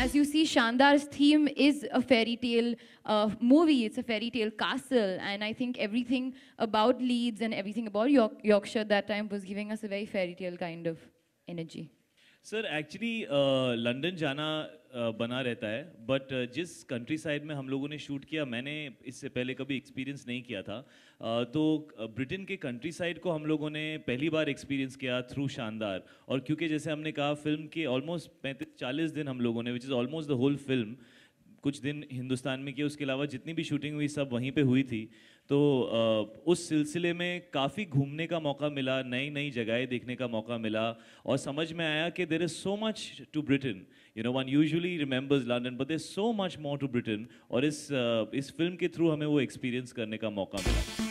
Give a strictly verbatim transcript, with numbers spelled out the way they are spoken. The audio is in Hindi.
as you see, Shandar's theme is a fairy tale uh, movie. It's a fairy tale castle. And I think everything about Leeds and everything about York Yorkshire that time was giving us a very fairy tale kind of energy. Sir actually London जाना uh, बना रहता है, बट uh, जिस कंट्री साइड में हम लोगों ने शूट किया, मैंने इससे पहले कभी एक्सपीरियंस नहीं किया था. uh, तो ब्रिटेन के कंट्री साइड को हम लोगों ने पहली बार एक्सपीरियंस किया थ्रू शानदार. और क्योंकि जैसे हमने कहा, फिल्म के ऑलमोस्ट पैंतीस चालीस दिन हम लोगों ने, which is almost the whole film, कुछ दिन हिंदुस्तान में किया, उसके अलावा जितनी भी शूटिंग हुई सब वहीं पे हुई थी. तो uh, उस सिलसिले में काफ़ी घूमने का मौका मिला, नई नई जगहें देखने का मौका मिला, और समझ में आया कि there is so much to Britain. You know, one usually remembers London, but there is so much more to Britain. और इस uh, इस फिल्म के थ्रू हमें वो एक्सपीरियंस करने का मौका मिला.